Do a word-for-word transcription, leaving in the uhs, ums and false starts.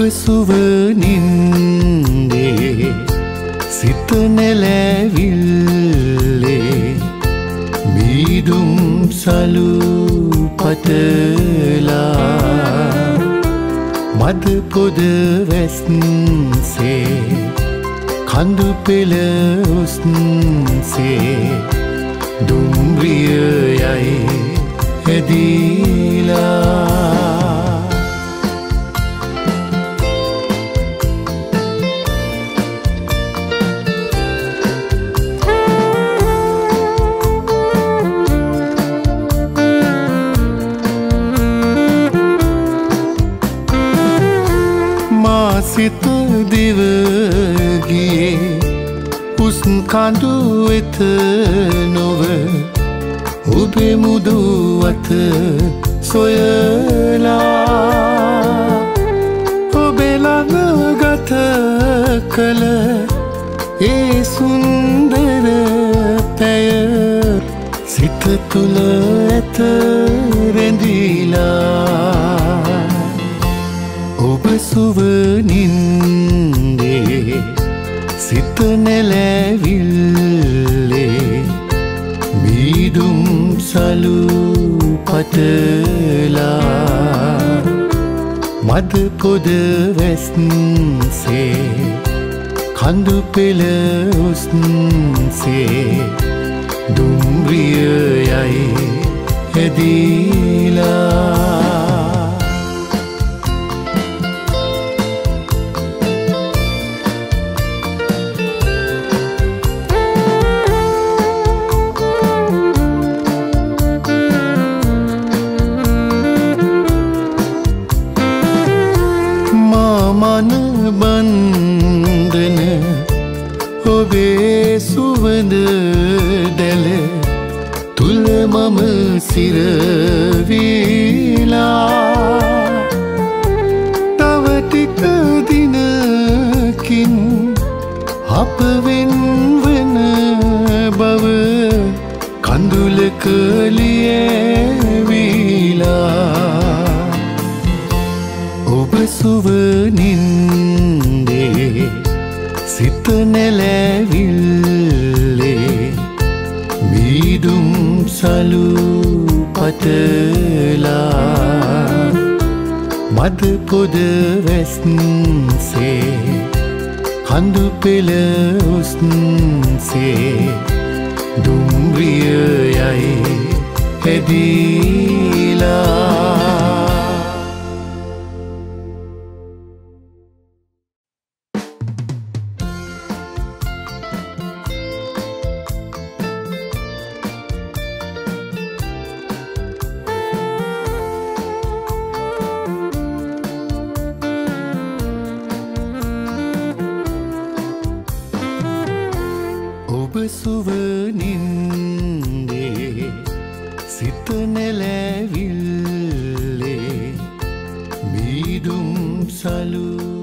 සුව නින්දේ සිත නැලැවිල්ලේ මීදුම් සලු පතලා මද පොද වැස්සේ කඳු පෙළ ඔස්සේ දුම්රිය යයි හැදිලා සිත දිව ගියේ උස් කඳු වෙත නොව ඔබේ මුදු අත සොයලා ඔබේ ළඟ ගත කළ ඒ සුන්දර පැය සිත තුළ ඇත රැඳිලා ඔබ සුව නින්දේ සිත නැලැවිල්ලේ මීදුම් සලු පතලා මද පොද වැස්සේ කඳු පෙළ ඔස්සේ දුම්රිය යයි හැදිලා මන බන්ධන ඔබේ සුවඳ දැල තුල මම සිරවිලා තව ටික දිනකින් අප වෙන්වන බව කඳුලක ලියවිලා ඔබ සුව නින්දේ සිත නැලැවිල්ලේ මීදුම් සලු පතලා මද පොද වැස්සේ කඳු පෙළ ඔස්සේ දුම්රිය යයි හැදිලා සුව නින්දේ සිත නැලැවිල්ලේ මීදුම් සලු